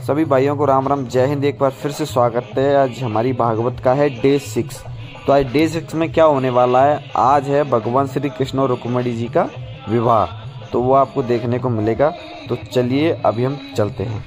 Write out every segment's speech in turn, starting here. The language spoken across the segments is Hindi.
सभी भाइयों को राम राम, जय हिंद। एक बार फिर से स्वागत है। आज हमारी भागवत का है डे 6। तो आज डे 6 में क्या होने वाला है, आज है भगवान श्री कृष्ण और रुक्मिणी जी का विवाह। तो वो आपको देखने को मिलेगा। तो चलिए अभी हम चलते हैं।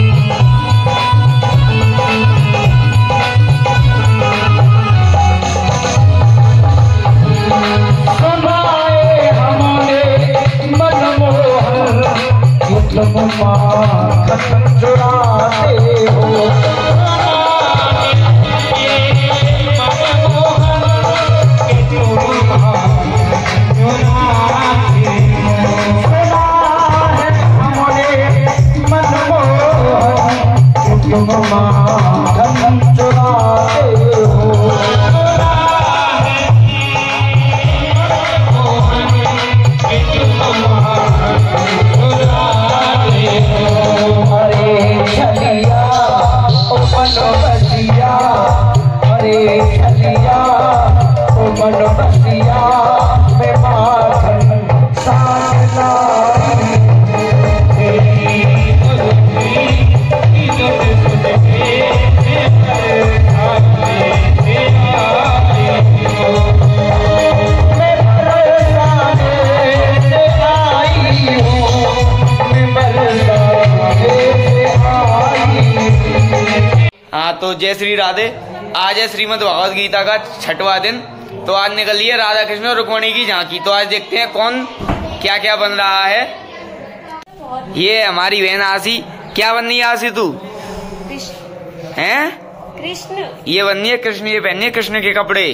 तो जय श्री राधे। आज है श्रीमद् भगवद गीता का 6वां दिन। तो आज निकली है राधा कृष्ण और रुक्मिणी की झांकी। तो आज देखते हैं कौन क्या क्या बन रहा है। ये हमारी बहन आशी। क्या बननी है आशी तू? हैं? कृष्ण। ये बननी है कृष्ण। ये पहननी है कृष्ण के कपड़े।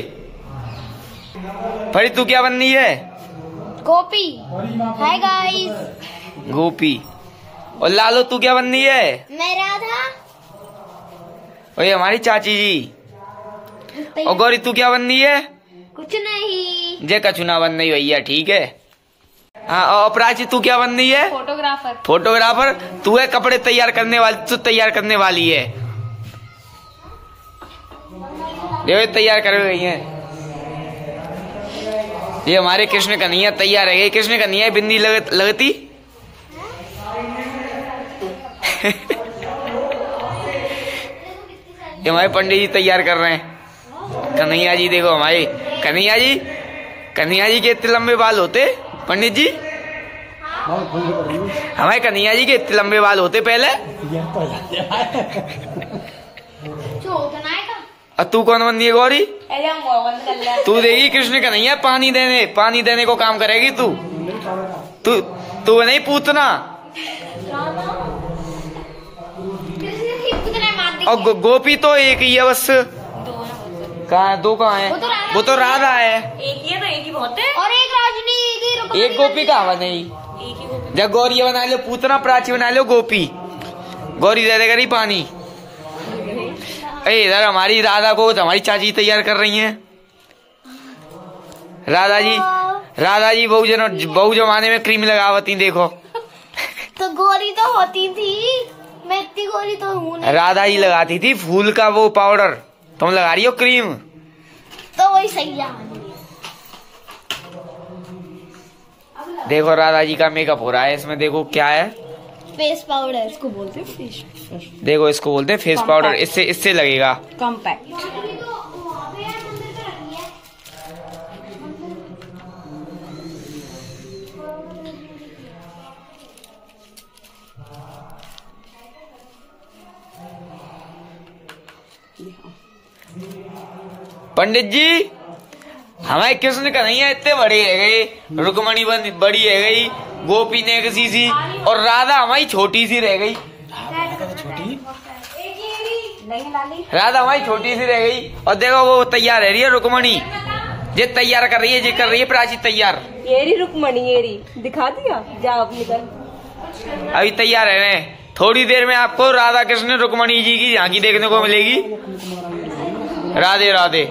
फरी तू क्या बननी है? गोपी। Hi guys. गोपी। और लालो तू क्या बननी है? मैं राधा। और ये हमारी चाची जी। और गौरी तू क्या बननी है? कुछ नहीं। जे कछुना बन नहीं भैया, ठीक है। हाँ, और प्राची तू क्या बननी है? फोटोग्राफर। फोटोग्राफर तू है। कपड़े तैयार करने वाली तू तैयार करने वाली है। ये तैयार कर गई है। ये हमारे कृष्ण कन्हैया तैयार है। कृष्ण कन्हैया बिंदी लगती ये हमारे पंडित जी तैयार कर रहे हैं। कन्हैया जी देखो, हमारे कन्हैया जी के इतने लंबे बाल होते पंडित जी। हमारे कन्हैया जी के इतने लंबे बाल होते पहले। और तू कौन बनती है गौरी? तू देगी कृष्ण कन्हैया पानी देने को काम करेगी तू। तू नहीं पूतना। और गोपी तो एक ही है बस। कहाँ है? दो कहाँ है? वो तो राधा है। एक ही है तो एक ही बहुत है। और एक राजनी। एक गोपी कहाँ नहीं? जब गौरी बना लो पूतना, प्राची बना लो गोपी। गौरी दे देगा पानी। इधर हमारी राधा को हमारी चाची तैयार कर रही हैं। राधा जी बहु जमाने में क्रीम लगावती देखो। तो गौरी तो होती थी, मैं इतनी गोरी तो हूँ नहीं। राधा जी लगाती थी फूल का वो पाउडर, तुम लगा रही हो क्रीम। तो वही सही है। देखो राधा जी का मेकअप हो रहा है इसमें। देखो क्या है? Face powder. इसको बोलते हैं फेस। देखो इसको बोलते हैं फेस पाउडर। इससे लगेगा कॉम्पैक्ट। पंडित जी हमारे कृष्ण कन्हैया इतने बड़े है गए, रुक्मिणी बड़ी है गई, गोपी ने किसी सी, और राधा हमारी छोटी सी रह गई। राधा हमारी छोटी सी रह गई। और देखो वो तैयार है रही है रुक्मिणी। ये तैयार कर रही है, ये कर रही है प्राची तैयार। ये रुक्मिणी ये दिखा दिया। जाओ अपनी कर। अभी तैयार है। थोड़ी देर में आपको राधा कृष्ण रुक्मिणी जी की झांकी देखने को मिलेगी। राधे राधे।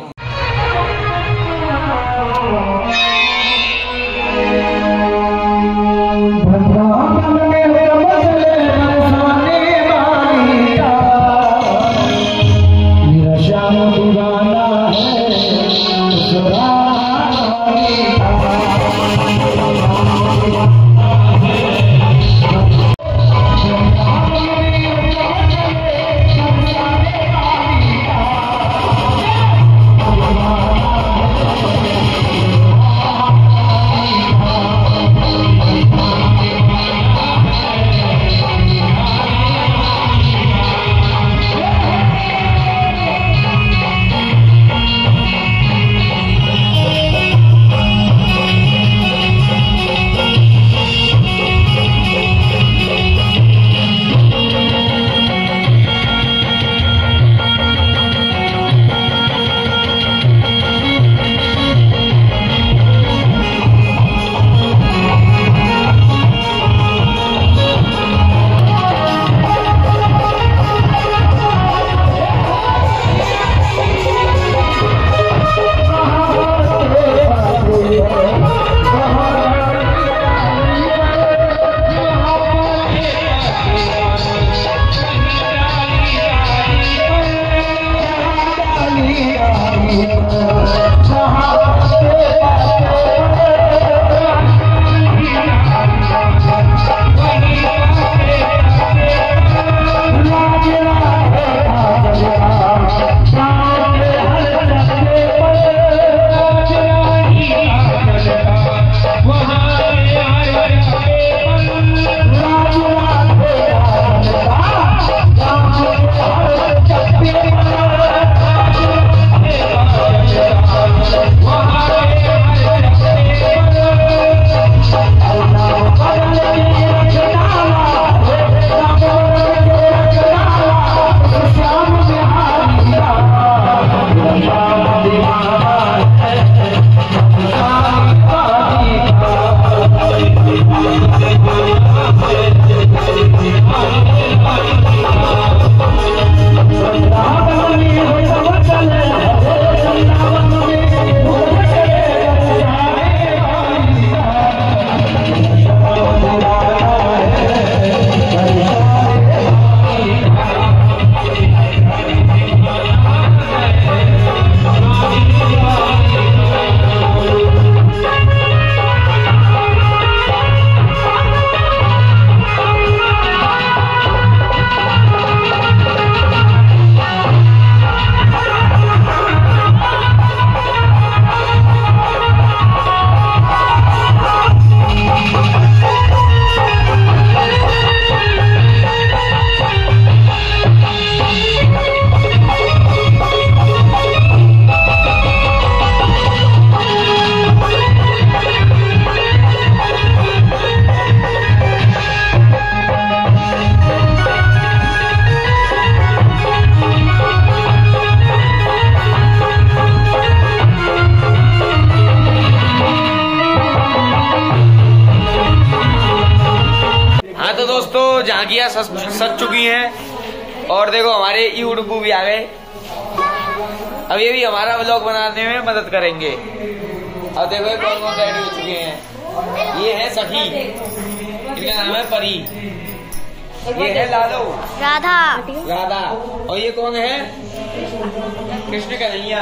सखियां सज चुकी हैं और देखो हमारे यूडुबू भी आ गए। अब ये भी हमारा व्लॉग बनाने में मदद करेंगे। अब देखो कौन कौन रेडी हो चुके हैं। ये है सखी, इनका नाम है परी। ये है लालो, राधा। राधा। और ये कौन है? कृष्ण कन्हैया।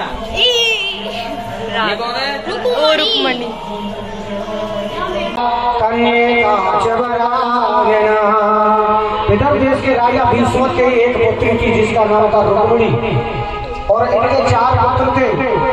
ये कौन है? रुक्मणी। विदर्भ देश के राजा भीष्म के एक पुत्री थी जिसका नाम था रुक्मणी, और इनके 4 पुत्र थे,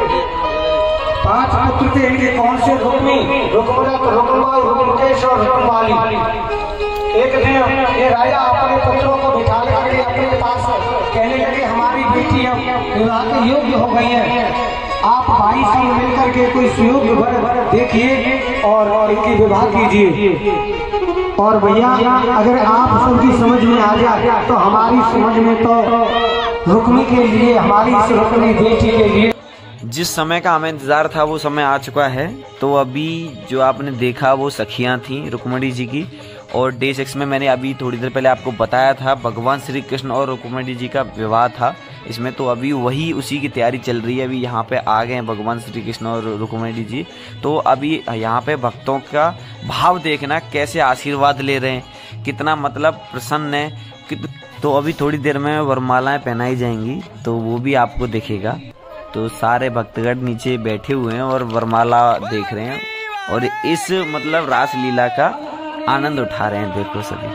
5 पुत्र थे इनके। कौन से? रुक्मी, रुक्मरथ, रुक्मा, रुक्मकेश और रुक्माली। एक दिन ये राजा अपने पुत्रों को बिठा करके अपने पास कहने लगे, हमारी बेटी अब विवाह के योग्य हो गई है, आप भाई सब मिलकर के कोई सुयोग्य वर देखिए और इनकी विवाह कीजिए। और भैया अगर आप सबकी समझ में आ जाए तो हमारी समझ में तो रुक्मी के लिए, हमारी इस रुक्मी बेटी के लिए जिस समय का हमें इंतजार था वो समय आ चुका है। तो अभी जो आपने देखा वो सखियां थी रुक्मणी जी की। और डे 6 में मैंने अभी थोड़ी देर पहले आपको बताया था भगवान श्री कृष्ण और रुक्मणी जी का विवाह था इसमें। तो अभी वही उसी की तैयारी चल रही है। अभी यहाँ पे आ गए हैं भगवान श्री कृष्ण और रुक्मणी जी। तो अभी यहाँ पे भक्तों का भाव देखना, कैसे आशीर्वाद ले रहे हैं, कितना मतलब प्रसन्न है। तो अभी थोड़ी देर में वरमालाएं पहनाई जाएंगी तो वो भी आपको दिखेगा। तो सारे भक्तगण नीचे बैठे हुए हैं और वरमाला देख रहे हैं और इस मतलब रासलीला का आनंद उठा रहे हैं। देखो सभी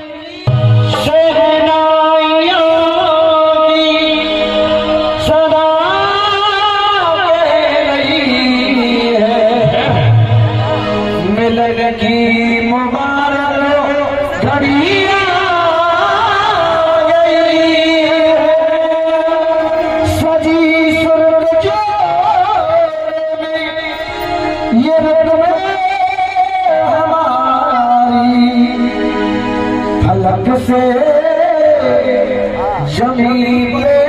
मिलन की मुबारक घड़ी से जमीन पे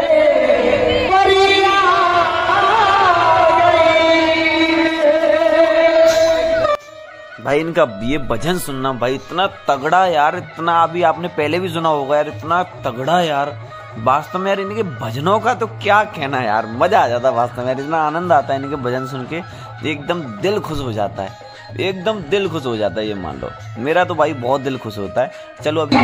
भाई इनका ये भजन सुनना भाई इतना तगड़ा यार, इतना अभी आपने पहले भी सुना होगा यार, इतना तगड़ा यार वास्तव में यार। इनके भजनों का तो क्या कहना यार, मजा आ जाता है वास्तव में यार, इतना आनंद आता है इनके भजन सुन के, एकदम दिल खुश हो जाता है, एकदम दिल खुश हो जाता है। ये मान लो मेरा तो भाई बहुत दिल खुश होता है। चलो अभी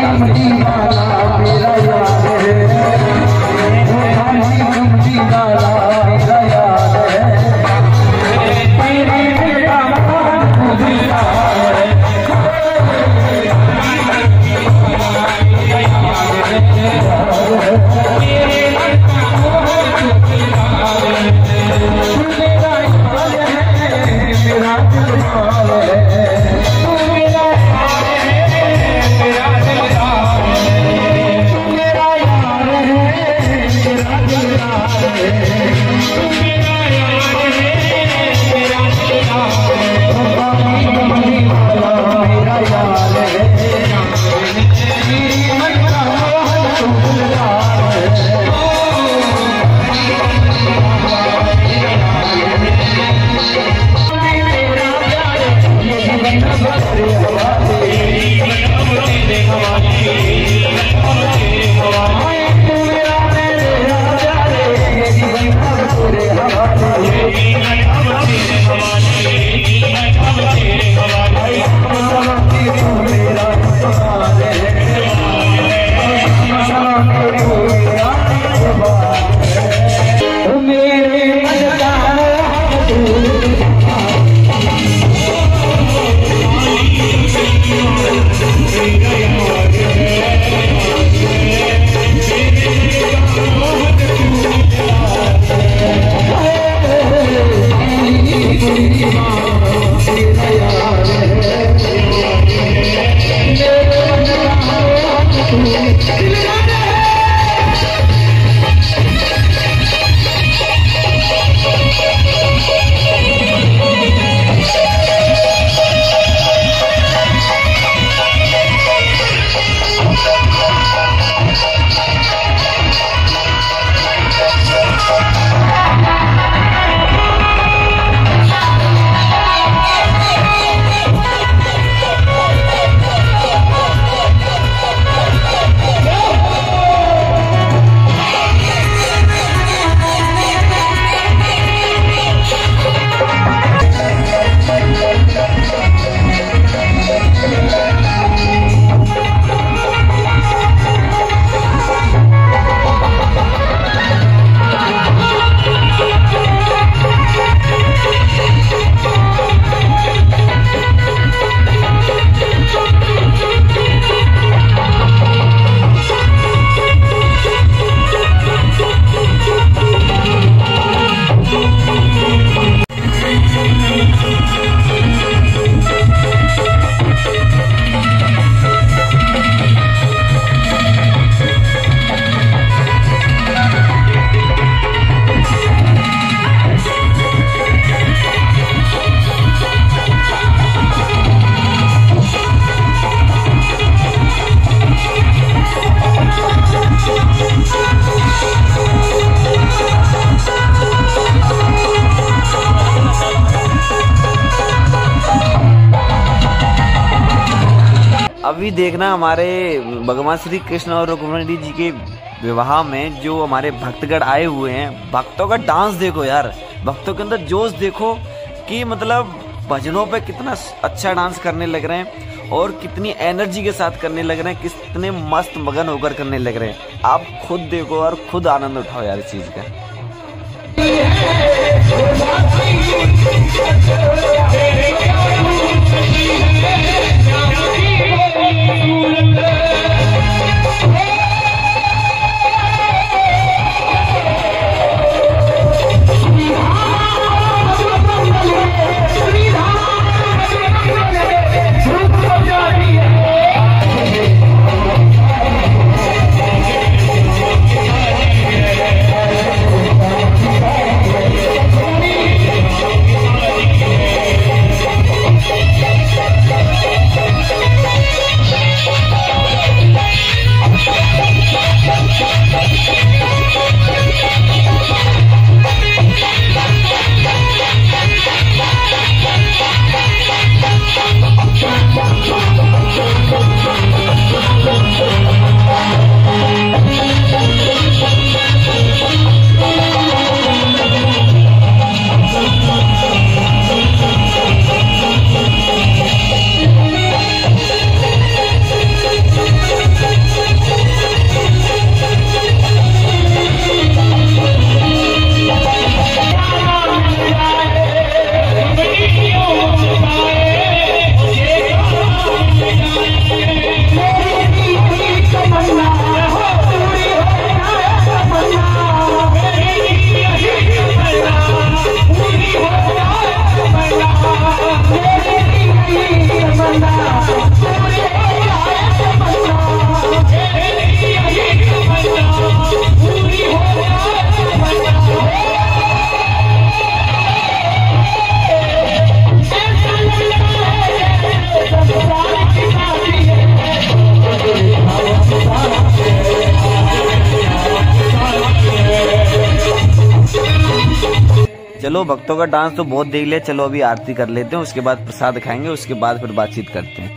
अभी देखना हमारे भगवान श्री कृष्ण और रुक्मिणी जी के विवाह में जो हमारे भक्तगण आए हुए हैं, भक्तों का डांस देखो यार, भक्तों के अंदर जोश देखो कि मतलब भजनों पे कितना अच्छा डांस करने लग रहे हैं और कितनी एनर्जी के साथ करने लग रहे हैं, कितने मस्त मगन होकर करने लग रहे हैं। आप खुद देखो और खुद आनंद उठाओ यार इस चीज का। चलो भक्तों का डांस तो बहुत देख लिया, चलो अभी आरती कर लेते हैं, उसके बाद प्रसाद खाएंगे, उसके बाद फिर बातचीत करते हैं।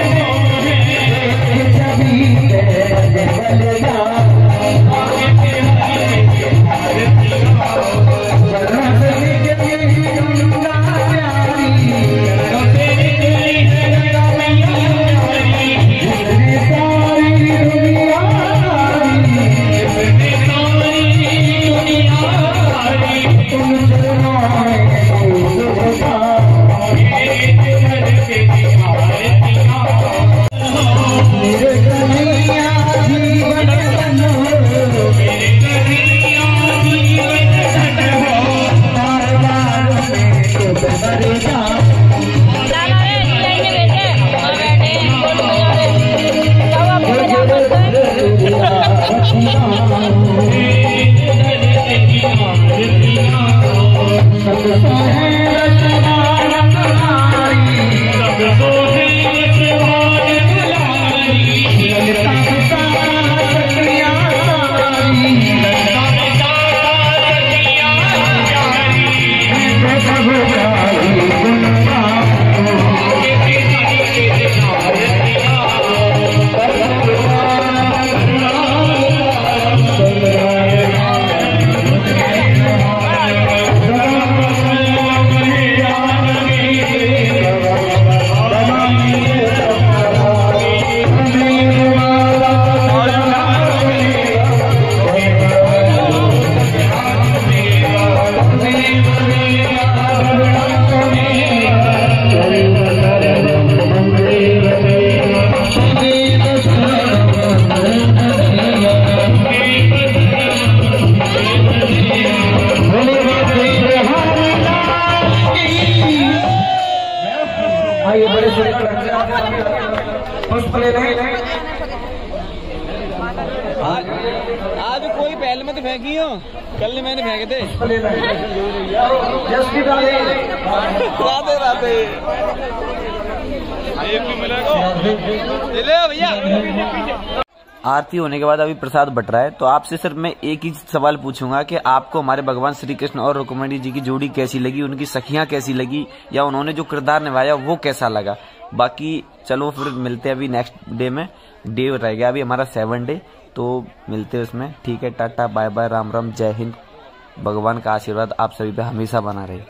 आज कोई पहले में तो फेंकी हो, कल ने मैंने फेंके थे। राधे राधे भैया। आरती होने के बाद अभी प्रसाद बट रहा है। तो आपसे सिर्फ मैं एक ही सवाल पूछूंगा कि आपको हमारे भगवान श्री कृष्ण और रुक्मिणी जी की जोड़ी कैसी लगी, उनकी सखियां कैसी लगी, या उन्होंने जो किरदार निभाया वो कैसा लगा। बाकी चलो फिर मिलते हैं अभी नेक्स्ट डे में। डे रह गया अभी हमारा 7 डे, तो मिलते हैं उसमें। ठीक है, tata bye bye, Ram Ram, जय हिंद। भगवान का आशीर्वाद आप सभी पे हमेशा बना रहे।